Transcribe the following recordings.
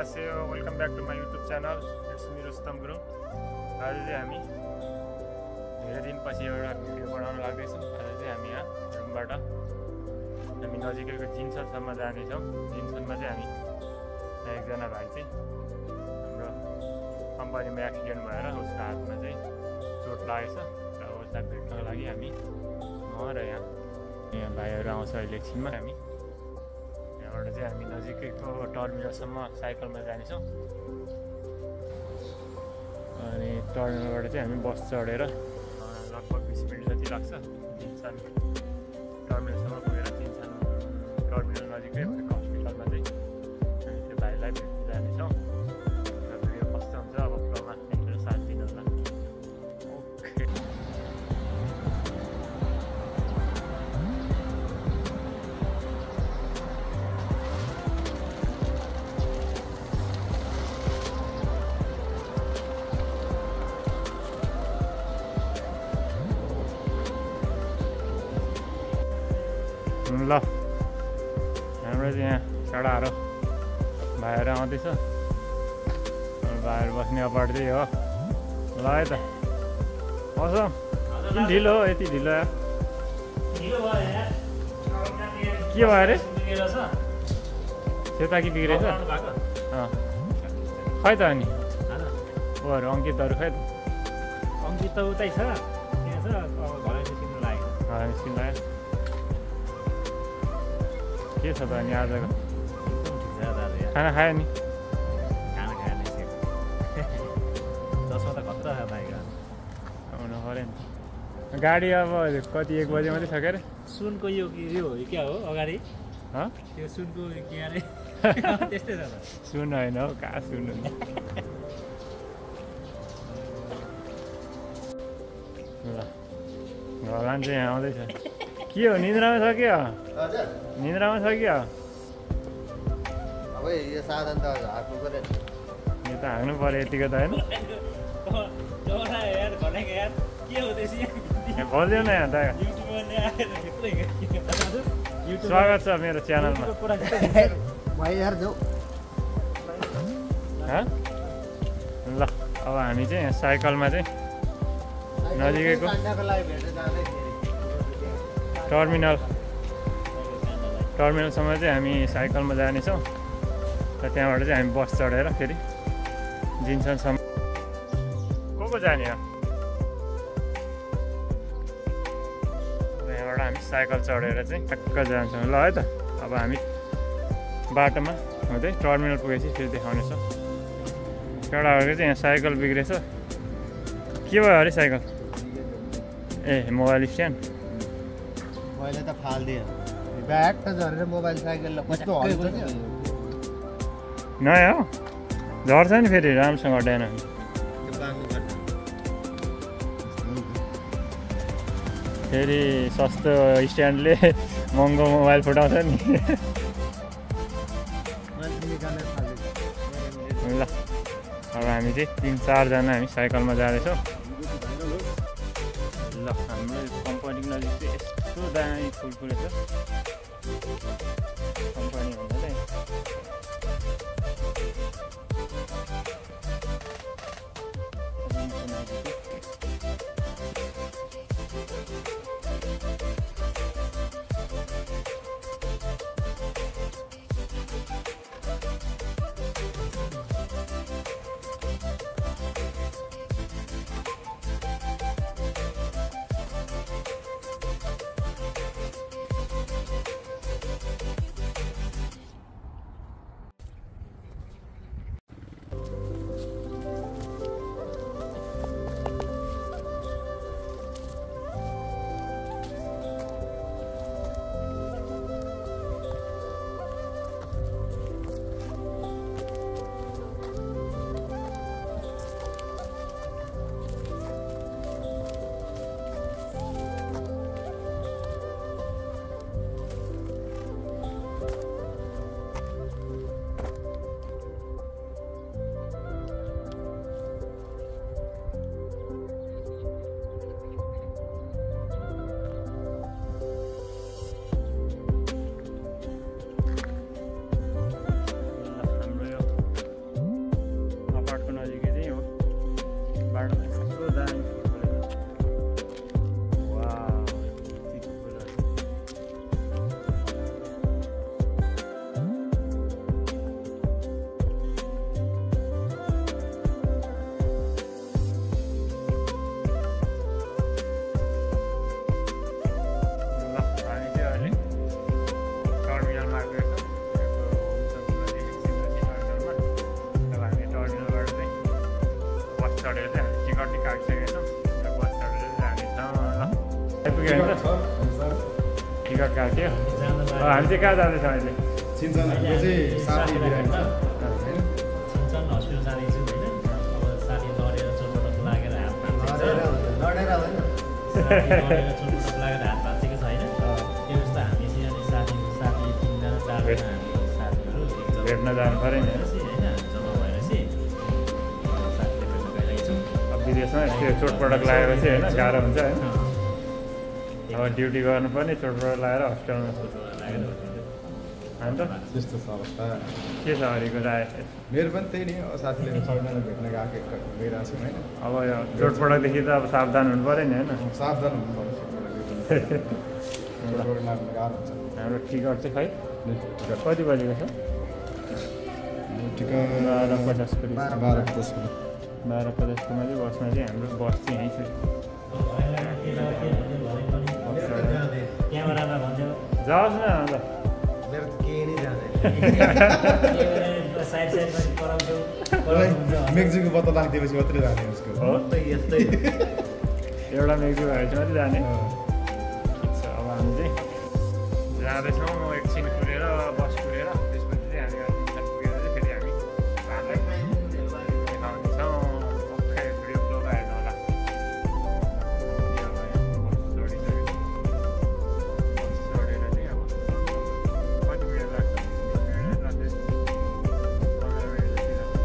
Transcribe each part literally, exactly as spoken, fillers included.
Annyeonghaseyo, welcome back to my YouTube channel. It's me Rustam Guru. आज चाहिँ हामी धेरै दिनपछि एउटा भिडियो बनाउन लाग्दैछौँ। आज चाहिँ हामी यहाँ रुमबाट हामी नजिकैको जिन्सनसम्म जानेछौँ। जिन्सनमा चाहिँ हामी यहाँ एकजना भाइ चाहिँ हाम्रो कम्पनीमा एक्सिडेन्ट भएर उसको हातमा चाहिँ चोट लागेछ र उसलाई भेट्नको लागि हामी म र यहाँ यहाँ भाइहरू आउँछ अहिले एकछिनमा। हामी यहाँबाट चाहिँ हामी नजिकैको टर्मिनलसम्म साइकलमा जानेछौँ अनि टर्मिनलबाट चाहिँ हामी बस चढेर लगभग बिस मिनट जति लाग्छ जिन्सन टर्मिनलसम्म पुगेर जिन्सन टर्मिनल नजिकै भएको हस्पिटलमा चाहिँ हामी त्यो भाइलाई भेट्न जानेछौँ र भिडियो कस्तो हुन्छ अब ब्लगमा एकचोटि साथ दिनु होला। ओके ल हाम्रो चाहिँ यहाँ चढाहरू भाइहरू आउँदैछ। भाइहरू बस्ने अपार्दै हो ल है त। मौसम किन ढिलो हो यति ढिलो यार? के भयो अरे? सेता कि बिग्रेछ? खै त अनि ऊहरू अङ्कितहरू खै त? अङ्कित त उतै छ, त्यहाँ छ, अब घर निस्किनु लाग्यो। घर निस्किनु लाग्यो। के छ त अनि आजको खाना खायो नि? खाना खाएर निस्केको चस्मा त खतरा छ भाइको। आउनु पऱ्यो नि। गाडी अब कति एक बजे मात्रै छ के अरे? सुनको यो यो क्या हो अगाडि त्यो सुनको के अरे त्यस्तै छ त। सुन होइन हौ, कहाँ सुन नि। ल भगवान् चाहिँ यहाँ आउँदैछ। के हो निन्द्रामा छ क्या? निन्द्रामा छ क्या? अब यो साधन त हाँक्नु पऱ्यो नि। यो त हाँक्नु पऱ्यो यतिको त होइन? बोल्दैन यहाँ त। स्वागत छ मेरो च्यानलमा। भाइ यार जाऊ। ल अब हामी चाहिँ यहाँ साइकलमा चाहिँ नजिकैको टर्मिनल टर्मिनलसम्म चाहिँ हामी साइकलमा जानेछौँ र त्यहाँबाट चाहिँ हामी बस चढेर फेरि जिन्सनसम्म को को जाने हो? यहाँबाट हामी साइकल चढेर चाहिँ टक्क जान्छौँ ल है त। अब हामी बाटोमा हुँदै टर्मिनल पुगेपछि फेरि देखाउनेछौँ। केटाहरूको चाहिँ यहाँ साइकल बिग्रेछ। के भयो अरे साइकल? ए मोबाइल स्ट्यान्ड मैले त फाल्दिएँ ब्याग त झरेर मोबाइल साइकल कस्तो हल्छ नि। नयाँ हो झर्छ नि फेरि राम्रोसँग हटाएन। फेरि सस्तो स्ट्यान्डले महँगो मोबाइल फुटाउँछ नि। ल अब हामी चाहिँ तिन चारजना हामी साइकलमा जाँदैछौँ। ल हाम्रो कम्पनी नजिक चाहिँ यस्तो दामी फुल फुलेछ कम्पनी भन्दा चढेर चाहिँ हामी टिकट नि काटिसकेका छौँ र बस चढेर जानेछौँ ल आइपुग्यो होइन टिकट काट्यो हामी चाहिँ कहाँ जाँदैछौँ अहिले सिन्चन हाम्रो चाहिँ साथी बिरामी छ सिन्चन हस्पिटल जाँदैछु होइन अब साथी लडेर चोटपटक लागेर हात भाँचिन्छ लडेर होइन लडेर चोटपटक लागेर हात भाँचेको छ होइन त्यो जस्तो हामी चाहिँ अनि साथी साथी तिनजना चारजना हामी साथीहरू एकजना भेट्न जानु पऱ्यो नि होइन जम्मा भएर चाहिँ साथीले भेट्न गइरहेको छौँ अब विदेशमा यस्तो चोटपटक लागेर चाहिँ होइन गाह्रो हुन्छ होइन अब ड्युटी गर्नुपर्ने चोटपटक लगाएर हस्पिटलमा लागेर अन्त त्यस्तो छ अवस्था के छ हरिको राय मेरो पनि त्यही नि साथीले सबैजना भेट्न गएको गइरहेको छौँ होइन अब यो चोटपटकदेखि त अब सावधान हुनु पऱ्यो नि होइन सावधान हुनु पर्छ गाह्रो हुन्छ हाम्रो टिकट चाहिँ खै कति बजेको छ टिकट बाह्र पचासको बाह्र पचासको बाह्र पचासकोमा चाहिँ बसमा चाहिँ हाम्रो बस चाहिँ यहीँ छ क्यामेरामा भन्थ्यो जाओस् न अन्त मेरो त केही नै जाँदैन साइड साइडमा कराउँथ्यो कराउँथ्यो मेक्जीको बत्ता राखिदिएपछि मात्रै जाने उसको हो यस्तै एउटा मेग्जी भएपछि मात्रै जाने ठिक छ अब हामी चाहिँ जाँदैछौँ एकछिन कुरेर बस कुरेर त्यसपछि चाहिँ हामी एकछिन पुगेर चाहिँ फेरि हामी भान्दै देखाउँदैछौँ ओके भिडियो ब्लग हेर्नु होला बस चढिसकेको बस चढेर चाहिँ अब कति मिनट लाग्छ पन्ध्र मिनट जति लाग्छ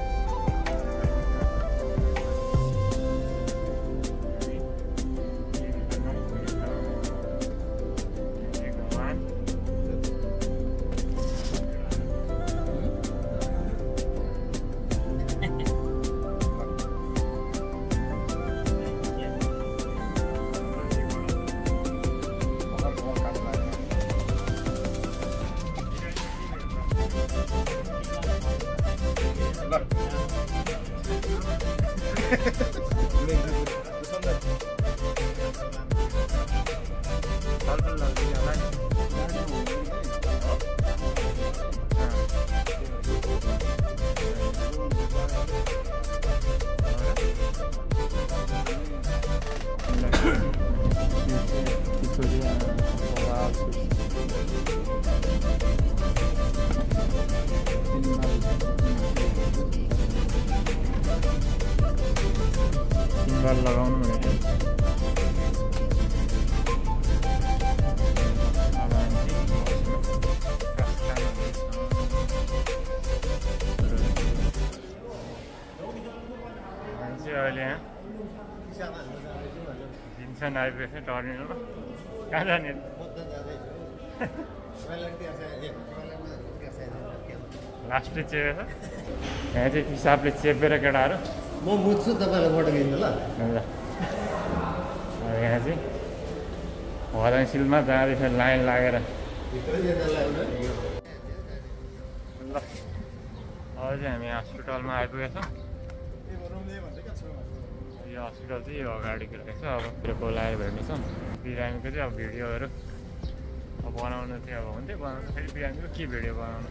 लगाउनु भनेको मान्छे अहिले यहाँ दिनसन आइपुगेको छ टर्मिनलमा कहाँ जाने लास्टले चेपेको छ यहाँ चाहिँ पिसाबले चेपेर केटाहरू म मुच्छु तपाईँलाई फोटो खिच्नु ल ल यहाँ चाहिँ हराइसिलमा जाँदैछ लाइन लागेर ल अब चाहिँ हामी हस्पिटलमा आइपुगेको छौँ यो हस्पिटल चाहिँ यो अगाडिको रहेछ अब त्यो बोलाएर भेट्नेछौँ बिरामीको चाहिँ अब भिडियोहरू अब बनाउनु चाहिँ अब हुन्थ्यो बनाउनु फेरि बिरामीको के भिडियो बनाउनु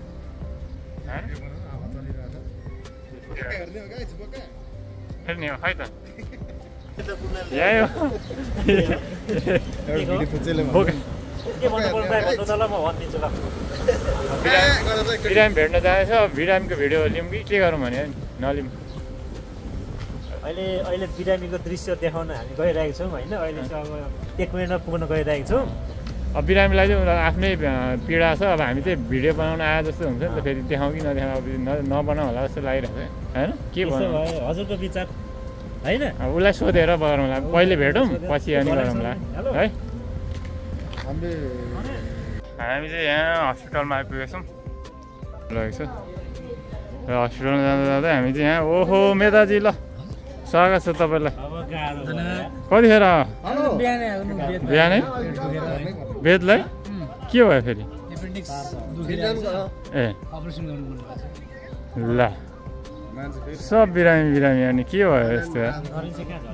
फेरि नि खै त यही हो बिरामी भेट्न जाँदैछ बिरामीको भिडियो लिउँ कि के गरौँ भने नलिउँ अहिले अहिले बिरामीको दृश्य देखाउन हामी गइरहेको छौँ होइन अहिले चाहिँ अब एक मिनटमा पुग्न गइरहेको छौँ अब बिरामीलाई चाहिँ आफ्नै पीडा छ अब हामी चाहिँ भिडियो बनाउन आए जस्तो हुन्छ नि त फेरि देखाउँ कि नदेखाउँ अब नबनाऊ होला जस्तो लागिरहेको छ होइन के भन्नु हजुरको विचार होइन अब उसलाई सोधेर गरौँला पहिले भेटौँ पछि अनि गरौँला है हामी चाहिँ यहाँ हस्पिटलमा आइपुगेको छौँ लगेको छ र हस्पिटलमा जाँदा जाँदै हामी चाहिँ यहाँ ओहो मेदाजी ल स्वागत छ तपाईँलाई कतिखेर बिहानै बेदलाई के भयो फेरि ए ल सब बिरामी बिरामी अनि के भयो यस्तो हामी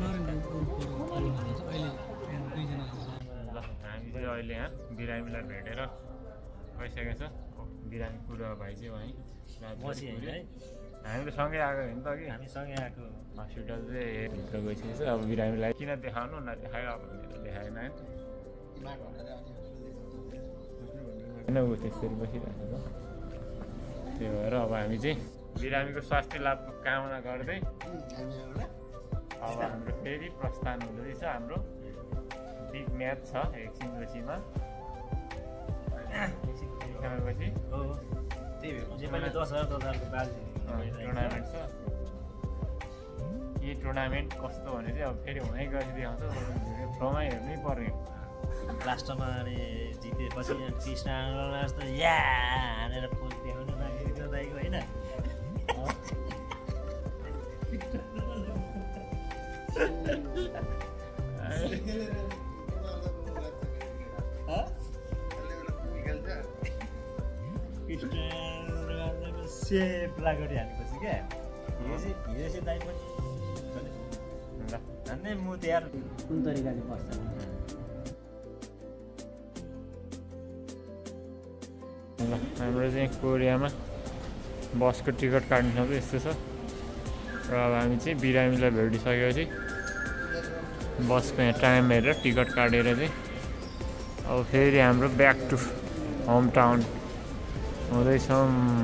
चाहिँ अहिले यहाँ बिरामीलाई भेटेर गइसकेको छ बिरामी पुरा भाइ चाहिँ वहीँ हामी त सँगै आएको होइन त कि हामी सँगै आएको हस्पिटल चाहिँ भित्र गइसकेको छ अब बिरामीलाई किन देखाउनु नदेखायो अब देखाएन होइन किन ऊ त्यसरी बसिरहेको छ त्यही भएर अब हामी चाहिँ बिरामीको स्वास्थ्य लाभको कामना गर्दै अब हाम्रो फेरि प्रस्थान हुँदैछ हाम्रो बिग म्याच छ एकछिनपछिमा एकछिनपछि हो त्यही भएर मैले दस हजार दस हजारको बाजी टुर्नामेन्ट छ के टुर्नामेन्ट कस्तो भने चाहिँ अब फेरि हुनै गएपछि देखाउँछ भिडियो फ्लोमै हेर्नै पर्ने लास्टमा अनि जितेपछि कृष्ण जस्तो या हानेर पोज देखाउनु लागेको दाइको होइन सेप लागेर हानेपछि क्या हिजो चाहिँ हिजो चाहिँ दाइ पनि हान्ने म त्यहाँ कुन तरिकाले बस्छ ल हाम्रो चाहिँ कोरियामा बसको टिकट काट्नु सक्छ यस्तो छ र अब हामी चाहिँ बिरामीलाई भेटिसकेपछि बसको यहाँ टाइम हेरेर टिकट काटेर चाहिँ अब फेरि हाम्रो ब्याक टु होम टाउन हुँदैछौँ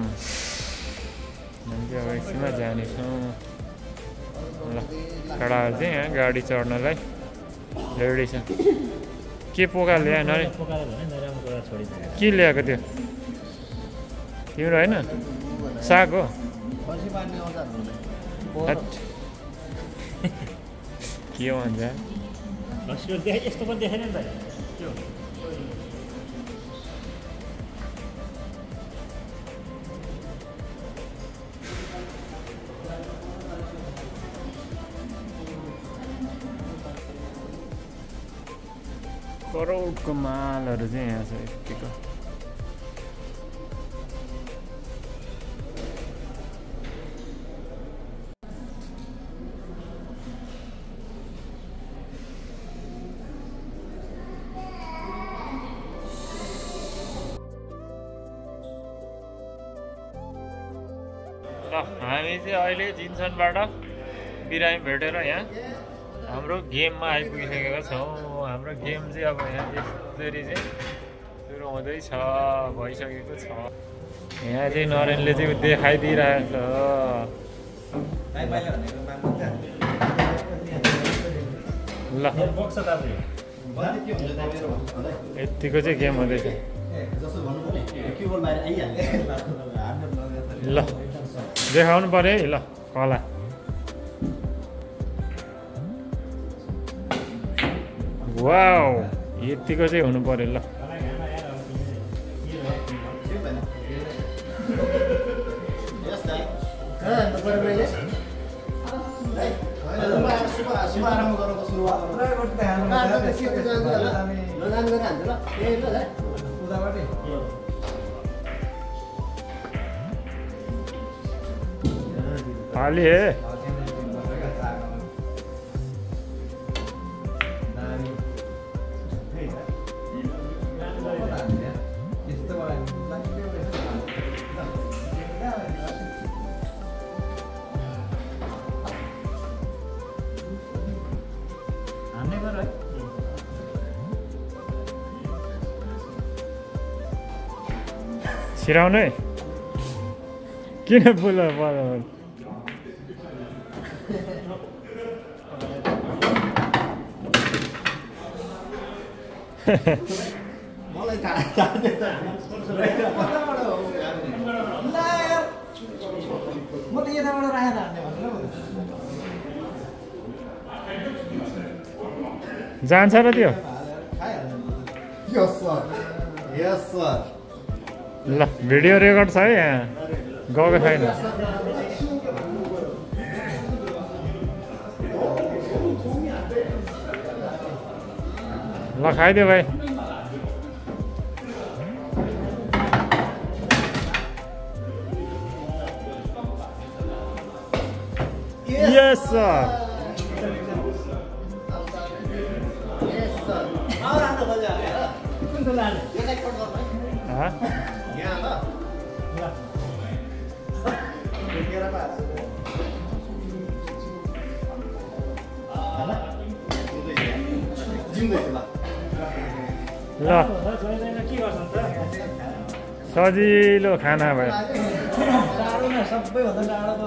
हामी चाहिँ अब एकछिनमा जानेछौँ ल केटाहरू चाहिँ यहाँ गाडी चढ्नलाई रेडी छ के पोका ल्याएन अरे के ल्याएको त्यो तिम्रो होइन साग हो के भन्छ यस्तो पनि देखेन नि त करोडको मालहरू चाहिँ यहाँ छ यतिको ल हामी चाहिँ अहिले जिन्सनबाट बिरामी भेटेर यहाँ हाम्रो गेममा आइपुगिसकेका छौँ हाम्रो गेम चाहिँ अब यहाँ यसरी चाहिँ सुरु हुँदैछ भइसकेको छ यहाँ चाहिँ नरेनले चाहिँ देखाइदिइरहेको छ ल यतिको चाहिँ गेम हुँदैछ ल देखाउनु पऱ्यो है ल कला वाउ यतिको चाहिँ हुनु पऱ्यो ल खाली है छिराउनै किन बोल्नु पर्यो मलाई थाहा थाहा म त यताबाट राखेर हान्ने भनेर जान्छ र त्यो यस सर यस सर ल भिडियो रेकर्ड छ है यहाँ गएको छैन ल खाइदियो भाइ यस सर ल सजिलो खाना भयो सबैभन्दा टाढो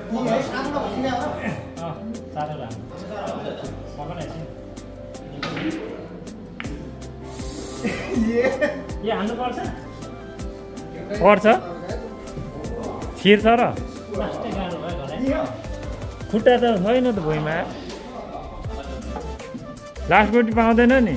पर्छ छिर्छ र खुट्टा त छैन त भुइँमा लास्ट गोटी पाउँदैन नि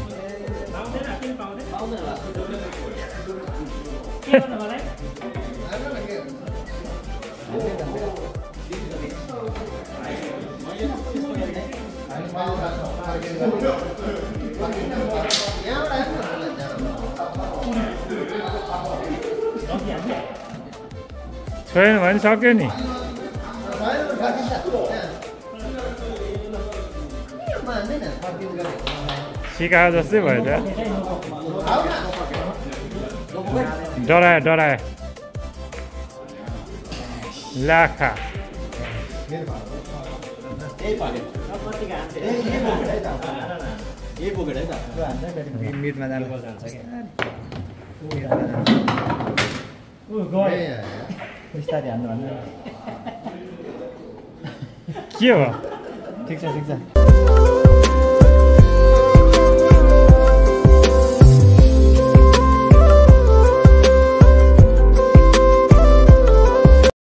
छैन भने सक्यो नि सिकायो जस्तै भयो त डरायो डरायो लाखा मिटमा जानु बिस्तारै हान्नु भन्नु के हो ठिक छ ठिक छ